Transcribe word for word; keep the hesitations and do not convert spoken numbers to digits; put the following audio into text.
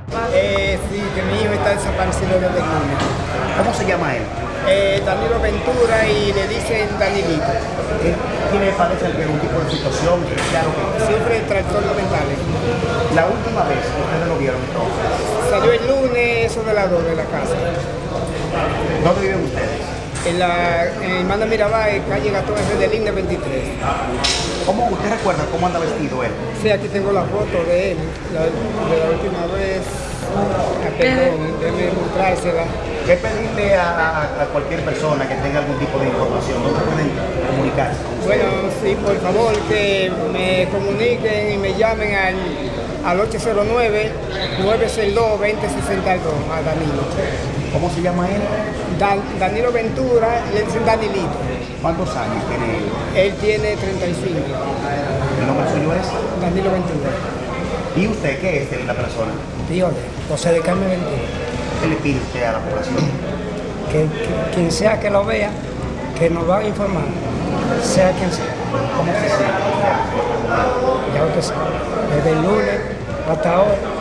Eh, sí, que mi hijo está desaparecido desde el lunes. ¿Cómo se llama él? Eh, Danilo Ventura y le dicen Danilito. ¿Qué tiene, parece algún tipo de situación especial? Sufre trastornos mentales. La última vez que ustedes lo vieron entonces, Salió el lunes, eso de las dos de la casa. ¿dónde viven ustedes? En la en Hermana Mirabal, calle Gastón F. del Linde veintitrés. ¿Cómo usted recuerda cómo anda vestido él? Sí, aquí tengo la foto de él, la, de la última vez. Ah, perdón, déjeme mostrársela. ¿Qué pedirle a, a, a cualquier persona que tenga algún tipo de información? ¿Dónde pueden comunicarse? Bueno, sí, por favor, que me comuniquen y me llamen al, al ocho cero nueve, nueve seis dos, dos cero seis dos, a Danilo. ¿Cómo se llama él? Dan, Danilo Ventura, le dicen Danilito. ¿Cuántos años tiene él? Él tiene treinta y cinco. ¿El nombre suyo es? Danilo Ventura. ¿Y usted qué es de la persona? Dígame, José de Carmen Ventura. ¿Qué le pide usted a la población? Que, que quien sea que lo vea, que nos lo haga informar, sea quien sea. ¿Cómo se siente? Ya usted sabe, desde el lunes hasta ahora.